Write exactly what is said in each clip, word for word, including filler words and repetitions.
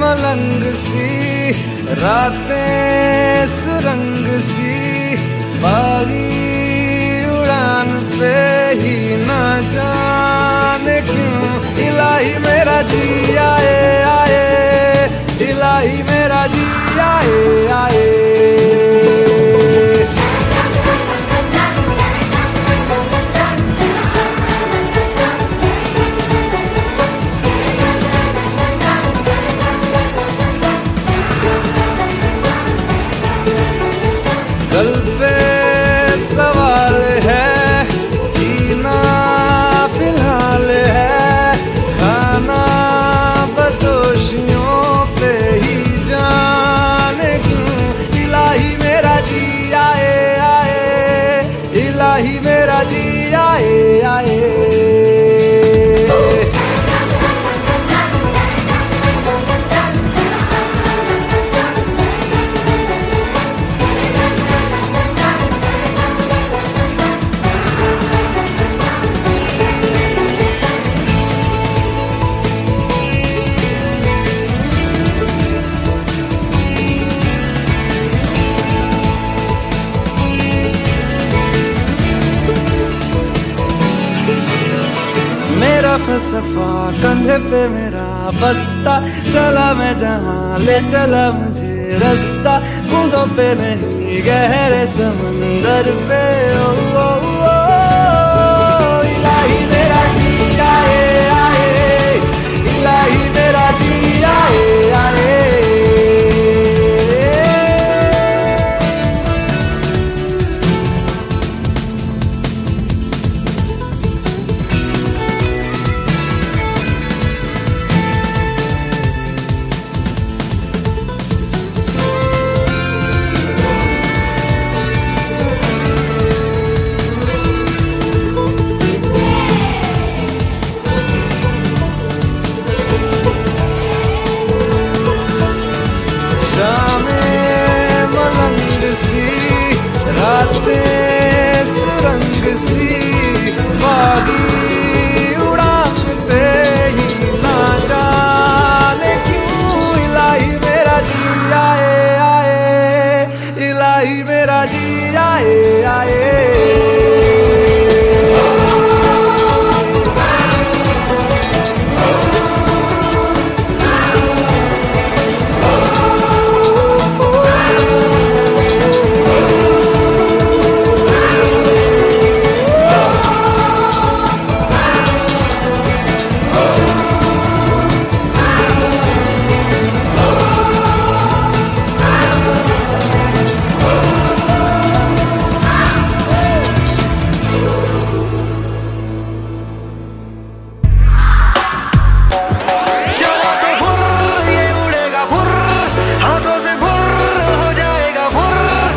मलंग सी, रातें सुरंग सी, बारी उड़ान पे ही ना जाने क्यों इलाही मेरा जी आए आए, इलाही मेरा जी आए आए। कल पे सवाल है, जीना फिलहाल है, खाना बदोशियों पे ही जाने क्यों इलाही मेरा जी आए आए, इलाही मेरा जी आए आए। मेरा फलसफा कंधे पे मेरा बस्ता, चला मैं जहाँ ले चला मुझे रास्ता, बूंदों पे नहीं गहरे समंदर पे। ओ, ओ, ओ, ओ, इलाही मेरा जी आए आए, इलाही मेरा जी आए आए। रातें सुरंग सी, बागी उड़ान पे ही ना जाने क्यों इलाही मेरा जी आए आए, इलाही मेरा जी आए आए।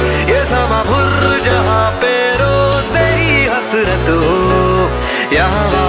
यहाँ